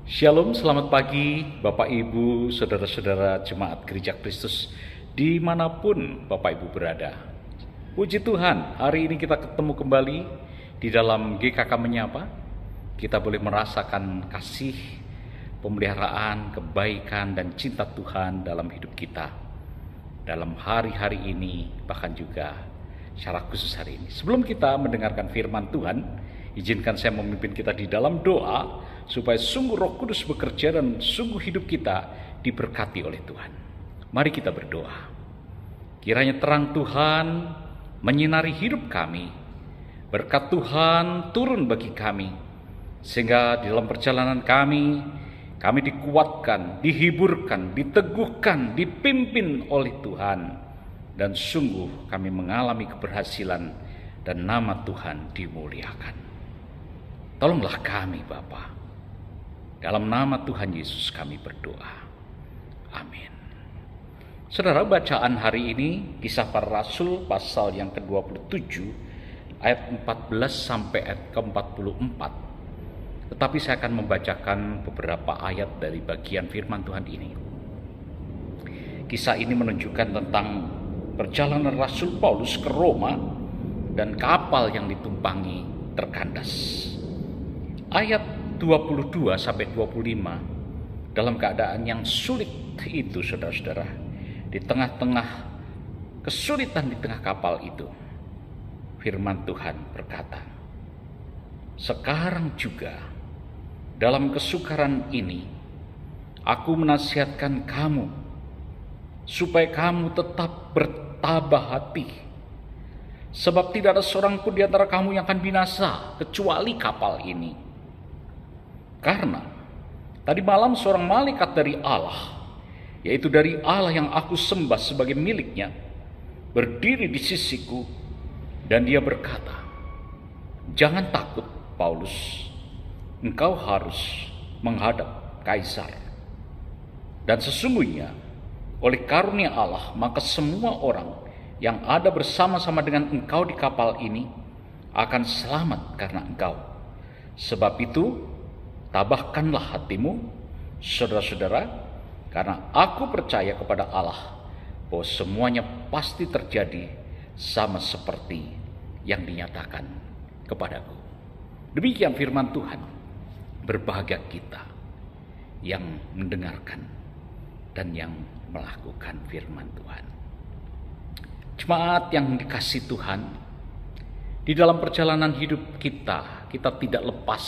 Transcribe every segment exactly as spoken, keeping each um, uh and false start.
Shalom, selamat pagi Bapak Ibu, Saudara-saudara Jemaat Gereja Kristus dimanapun Bapak Ibu berada. Puji Tuhan, hari ini kita ketemu kembali di dalam G K K Menyapa. Kita boleh merasakan kasih, pemeliharaan, kebaikan, dan cinta Tuhan dalam hidup kita. Dalam hari-hari ini, bahkan juga secara khusus hari ini. Sebelum kita mendengarkan firman Tuhan, izinkan saya memimpin kita di dalam doa supaya sungguh Roh Kudus bekerja dan sungguh hidup kita diberkati oleh Tuhan. Mari kita berdoa. Kiranya terang Tuhan menyinari hidup kami, berkat Tuhan turun bagi kami, sehingga di dalam perjalanan kami, kami dikuatkan, dihiburkan, diteguhkan, dipimpin oleh Tuhan, dan sungguh kami mengalami keberhasilan dan nama Tuhan dimuliakan. Tolonglah kami Bapa. Dalam nama Tuhan Yesus kami berdoa. Amin. Saudara, bacaan hari ini Kisah Para Rasul pasal yang ke dua puluh tujuh ayat empat belas sampai ayat ke empat puluh empat. Tetapi saya akan membacakan beberapa ayat dari bagian firman Tuhan ini. Kisah ini menunjukkan tentang perjalanan Rasul Paulus ke Roma dan kapal yang ditumpangi terkandas. Ayat dua puluh dua sampai dua puluh lima, dalam keadaan yang sulit itu saudara-saudara, di tengah-tengah kesulitan di tengah kapal itu, firman Tuhan berkata, "Sekarang juga dalam kesukaran ini aku menasihatkan kamu supaya kamu tetap bertabah hati, sebab tidak ada seorang pun di antara kamu yang akan binasa kecuali kapal ini. Karena tadi malam seorang malaikat dari Allah, yaitu dari Allah yang aku sembah sebagai miliknya, berdiri di sisiku, dan dia berkata, 'Jangan takut, Paulus, engkau harus menghadap Kaisar. Dan sesungguhnya oleh karunia Allah, maka semua orang yang ada bersama-sama dengan engkau di kapal ini akan selamat karena engkau. Sebab itu, tabahkanlah hatimu, saudara-saudara, karena aku percaya kepada Allah bahwa semuanya pasti terjadi sama seperti yang dinyatakan kepadaku.'" Demikian firman Tuhan. Berbahagia kita yang mendengarkan dan yang melakukan firman Tuhan. Jemaat yang dikasihi Tuhan, di dalam perjalanan hidup kita, kita tidak lepas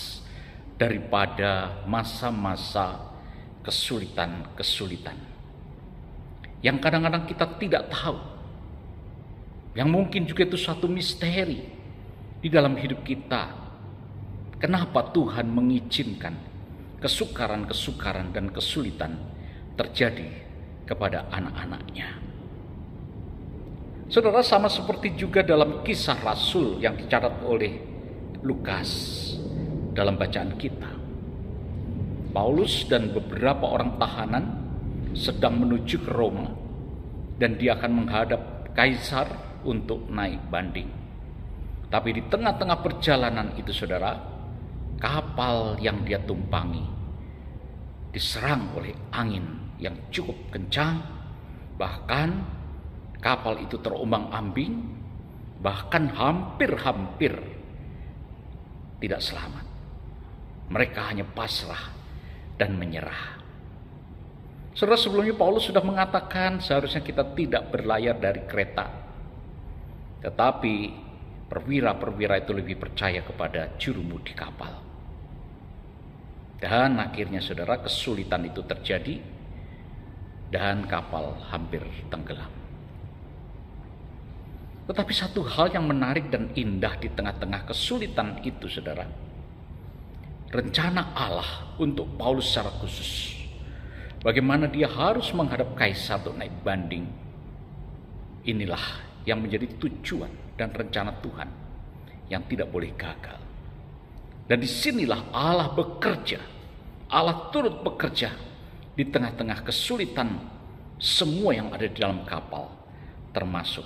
daripada masa-masa kesulitan-kesulitan yang kadang-kadang kita tidak tahu, yang mungkin juga itu suatu misteri di dalam hidup kita. Kenapa Tuhan mengizinkan kesukaran-kesukaran dan kesulitan terjadi kepada anak-anaknya? Saudara, sama seperti juga dalam Kisah Rasul yang dicatat oleh Lukas dalam bacaan kita, Paulus dan beberapa orang tahanan sedang menuju ke Roma, dan dia akan menghadap Kaisar untuk naik banding. Tapi di tengah-tengah perjalanan itu saudara, kapal yang dia tumpangi diserang oleh angin yang cukup kencang, bahkan kapal itu terombang-ambing, bahkan hampir-hampir tidak selamat. Mereka hanya pasrah dan menyerah. Saudara, sebelumnya Paulus sudah mengatakan seharusnya kita tidak berlayar dari kereta, tetapi perwira-perwira itu lebih percaya kepada jurumudi kapal. Dan akhirnya saudara, kesulitan itu terjadi dan kapal hampir tenggelam. Tetapi satu hal yang menarik dan indah di tengah-tengah kesulitan itu saudara, rencana Allah untuk Paulus secara khusus, bagaimana dia harus menghadap Kaisar untuk naik banding, inilah yang menjadi tujuan dan rencana Tuhan yang tidak boleh gagal. Dan disinilah Allah bekerja, Allah turut bekerja di tengah-tengah kesulitan semua yang ada di dalam kapal, termasuk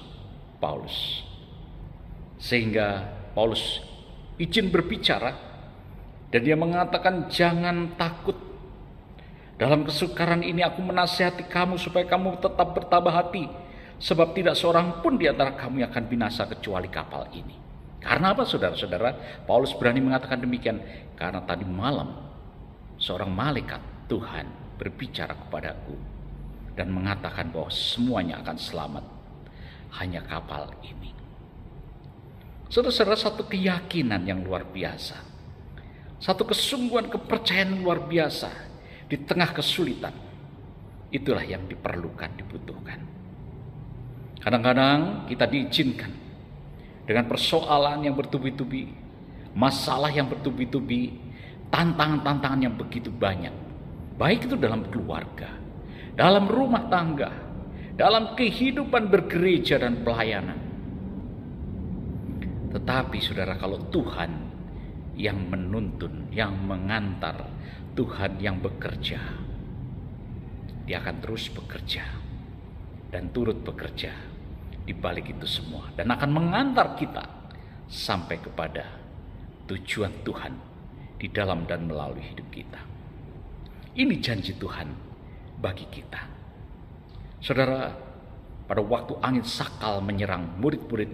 Paulus. Sehingga Paulus izin berbicara Dan dia mengatakan, jangan takut. Dalam kesukaran ini aku menasihati kamu supaya kamu tetap bertabah hati. Sebab tidak seorang pun di antara kamu yang akan binasa kecuali kapal ini. Karena apa saudara-saudara? Paulus berani mengatakan demikian. Karena tadi malam seorang malaikat Tuhan berbicara kepadaku. Dan mengatakan bahwa semuanya akan selamat. Hanya kapal ini. Saudara-saudara, satu keyakinan yang luar biasa. Satu kesungguhan kepercayaan yang luar biasa. Di tengah kesulitan. Itulah yang diperlukan, dibutuhkan. Kadang-kadang kita diizinkan dengan persoalan yang bertubi-tubi, masalah yang bertubi-tubi, tantangan-tantangan yang begitu banyak. Baik itu dalam keluarga, dalam rumah tangga, dalam kehidupan bergereja dan pelayanan. Tetapi saudara, kalau Tuhan yang menuntun, yang mengantar, Tuhan yang bekerja, Dia akan terus bekerja dan turut bekerja di balik itu semua, dan akan mengantar kita sampai kepada tujuan Tuhan di dalam dan melalui hidup kita. Ini janji Tuhan bagi kita. Saudara, pada waktu angin sakal menyerang murid-murid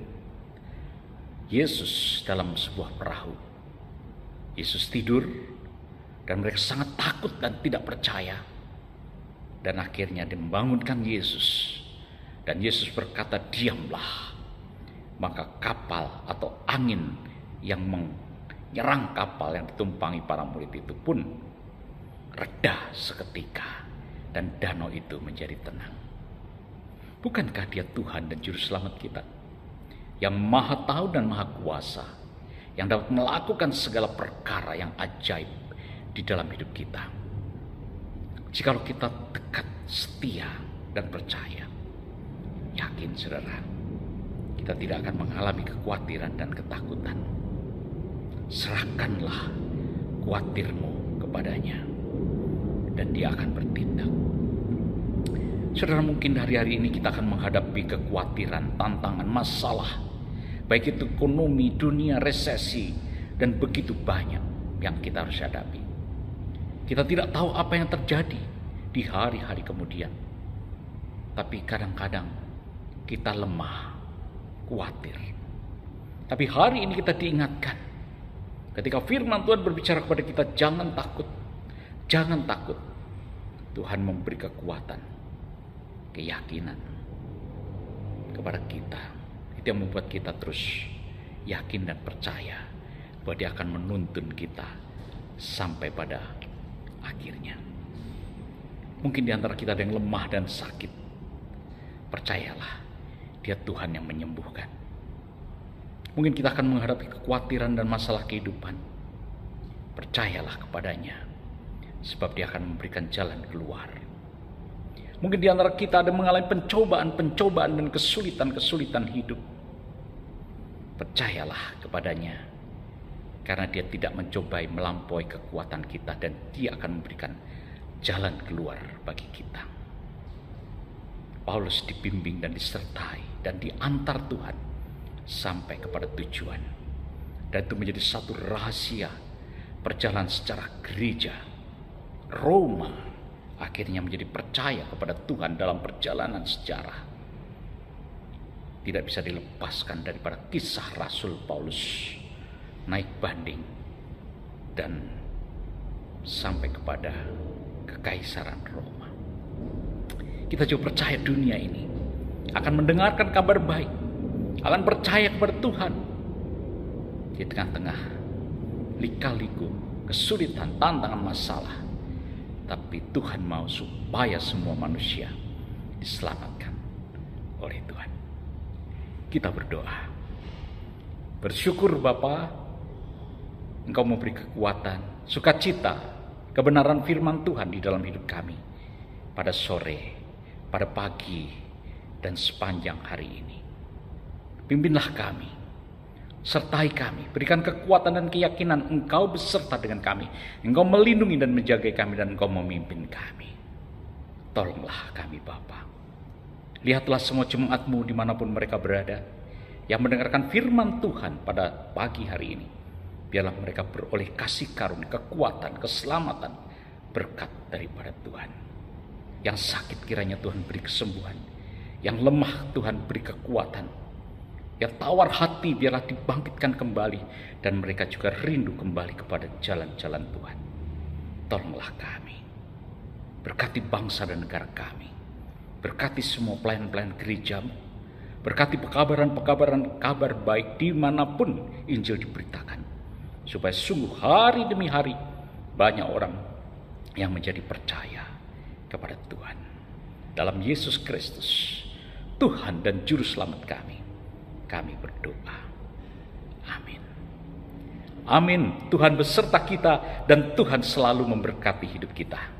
Yesus dalam sebuah perahu, Yesus tidur dan mereka sangat takut dan tidak percaya. Dan akhirnya dia membangunkan Yesus. Dan Yesus berkata, diamlah. Maka kapal atau angin yang menyerang kapal yang ditumpangi para murid itu pun reda seketika. Dan danau itu menjadi tenang. Bukankah Dia Tuhan dan Juru Selamat kita? Yang maha tahu dan maha kuasa. Yang dapat melakukan segala perkara yang ajaib di dalam hidup kita. Jikalau kita dekat, setia, dan percaya, yakin saudara, kita tidak akan mengalami kekhawatiran dan ketakutan. Serahkanlah khawatirmu kepadanya, dan Dia akan bertindak. Saudara, mungkin hari-hari ini kita akan menghadapi kekhawatiran, tantangan, masalah, baik itu ekonomi, dunia, resesi, dan begitu banyak yang kita harus hadapi. Kita tidak tahu apa yang terjadi di hari-hari kemudian. Tapi kadang-kadang kita lemah, khawatir. Tapi hari ini kita diingatkan. Ketika firman Tuhan berbicara kepada kita, jangan takut. Jangan takut. Tuhan memberi kekuatan, keyakinan kepada kita. Itu yang membuat kita terus yakin dan percaya bahwa Dia akan menuntun kita sampai pada akhirnya. Mungkin di antara kita ada yang lemah dan sakit. Percayalah, Dia Tuhan yang menyembuhkan. Mungkin kita akan menghadapi kekhawatiran dan masalah kehidupan. Percayalah kepadanya, sebab Dia akan memberikan jalan keluar. Mungkin di antara kita ada mengalami pencobaan-pencobaan dan kesulitan-kesulitan hidup. Percayalah kepadanya, karena Dia tidak mencobai melampaui kekuatan kita, dan Dia akan memberikan jalan keluar bagi kita. Paulus dibimbing dan disertai dan diantar Tuhan sampai kepada tujuan. Dan itu menjadi satu rahasia perjalanan secara gereja. Roma akhirnya menjadi percaya kepada Tuhan dalam perjalanan sejarah. Tidak bisa dilepaskan daripada kisah Rasul Paulus naik banding dan sampai kepada kekaisaran Roma. Kita juga percaya dunia ini akan mendengarkan kabar baik, akan percaya kepada Tuhan di tengah-tengah lika-liku, kesulitan, tantangan, masalah. Tapi Tuhan mau supaya semua manusia diselamatkan oleh Tuhan. Kita berdoa. Bersyukur Bapa, Engkau memberi kekuatan, sukacita, kebenaran firman Tuhan di dalam hidup kami pada sore, pada pagi, dan sepanjang hari ini. Pimpinlah kami, sertai kami, berikan kekuatan dan keyakinan Engkau beserta dengan kami. Engkau melindungi dan menjaga kami, dan Engkau memimpin kami. Tolonglah kami Bapa. Lihatlah semua jemaat-Mu dimanapun mereka berada, yang mendengarkan firman Tuhan pada pagi hari ini. biarlah mereka beroleh kasih karunia, kekuatan, keselamatan, berkat daripada Tuhan. Yang sakit kiranya Tuhan beri kesembuhan, yang lemah Tuhan beri kekuatan, yang tawar hati biarlah dibangkitkan kembali, dan mereka juga rindu kembali kepada jalan-jalan Tuhan. Tolonglah kami, berkati bangsa dan negara kami, berkati semua pelayan-pelayan gereja-Mu, berkati pekabaran-pekabaran kabar baik dimanapun Injil diberitakan, supaya sungguh hari demi hari banyak orang yang menjadi percaya kepada Tuhan. Dalam Yesus Kristus, Tuhan dan Juru Selamat kami, kami berdoa. Amin. Amin. Tuhan beserta kita dan Tuhan selalu memberkati hidup kita.